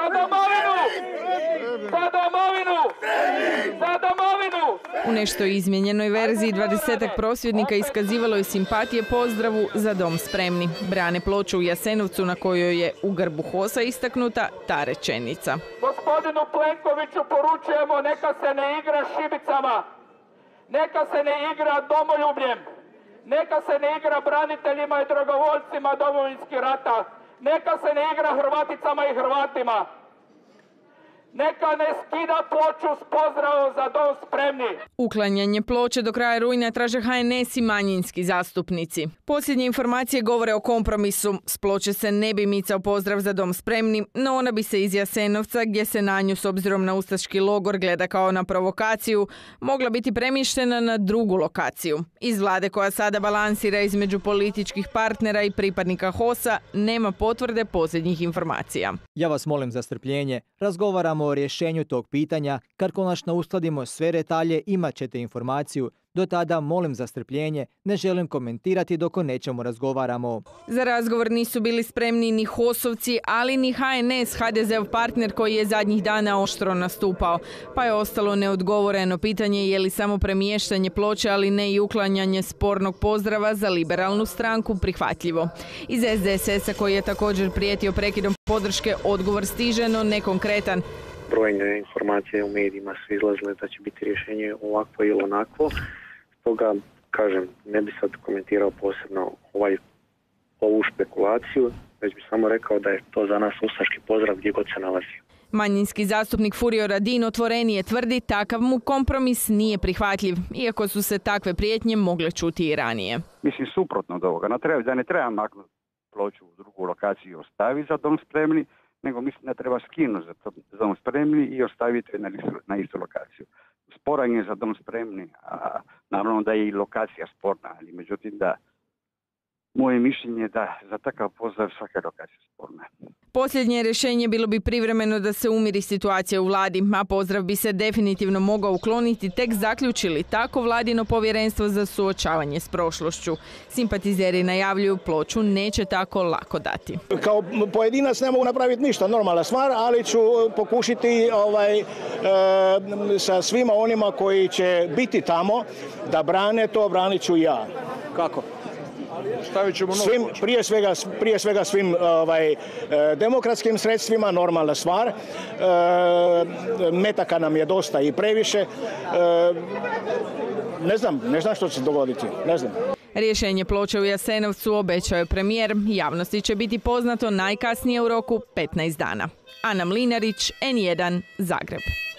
Za domovinu! Za domovinu! Za domovinu! U nešto izmijenjenoj verziji 20-ak prosvjednika iskazivalo je simpatije pozdravu Za dom spremni. Brane ploču u Jasenovcu na kojoj je u grbu HOS-a istaknuta ta rečenica. Gospodinu Plenkoviću poručujemo neka se ne igra šibicama, neka se ne igra domoljubljem, neka se ne igra braniteljima i dragovoljcima Domovinskog rata, neka se ne igra Hrvaticama i Hrvatima. Neka ne skida ploču s pozdravom Za dom spremni. Uklanjanje ploče do kraja rujna traže HNS i manjinski zastupnici. Posljednje informacije govore o kompromisu. S ploče se ne bi micao pozdrav Za dom spremni, no ona bi se iz Jasenovca, gdje se na nju s obzirom na ustaški logor gleda kao na provokaciju, mogla biti premještena na drugu lokaciju. Iz vlade koja sada balansira između političkih partnera i pripadnika HOS-a nema potvrde posljednjih informacija. Ja vas molim za strpljenje. Razgovaramo o rješenju tog pitanja. Kad konačno uskladimo sve detalje, imat ćete informaciju. Do tada molim za strpljenje, ne želim komentirati dok o nečemu razgovaramo. Za razgovor nisu bili spremni ni HOS-ovci, ali ni HNS, HDZ-ov partner koji je zadnjih dana oštro nastupao. Pa je ostalo neodgovoreno pitanje je li samo premještanje ploče, ali ne i uklanjanje spornog pozdrava za liberalnu stranku prihvatljivo. Iz SDSS-a koji je također prijetio prekidom podrške, odgovor stiže, no nekonkretan. Brojne informacije u medijima su izlazile da će biti rješenje ovakvo ili onakvo. Stoga, kažem, ne bi sad komentirao posebno ovu špekulaciju, već bi samo rekao da je to za nas ustaški pozdrav gdje god se nalazi. Manjinski zastupnik Furio Radin otvorenije tvrdi takav mu kompromis nije prihvatljiv, iako su se takve prijetnje mogle čuti i ranije. Mislim suprotno od ovoga, da ne treba maknuti ploču u drugu lokaciju i ostaviti Za dom spremni, nego mislim da treba skinuti Za dom spremni i ostaviti na istu lokaciju. Sporan je Za dom spremni, a naravno da je i lokacija sporna, ali međutim da moje mišljenje je da za takav pozdrav svaka lokacija sporna. Posljednje rješenje bilo bi privremeno da se umiri situacija u vladi, a pozdrav bi se definitivno mogao ukloniti tek zaključili tako vladino povjerenstvo za suočavanje s prošlošću. Simpatizeri najavljuju ploču neće tako lako dati. Kao pojedinac ne mogu napraviti ništa, normalna stvar, ali ću pokušati sa svima onima koji će biti tamo da brane to, branit ću ja. Kako? Prije svega svim demokratskim sredstvima, normalna stvar. Metaka nam je dosta i previše. Ne znam što će se dogoditi. Ne znam. Rješenje ploče u Jasenovcu obećao je premijer. Javnosti će biti poznato najkasnije u roku 15 dana. Ana Mlinarić, N1, Zagreb.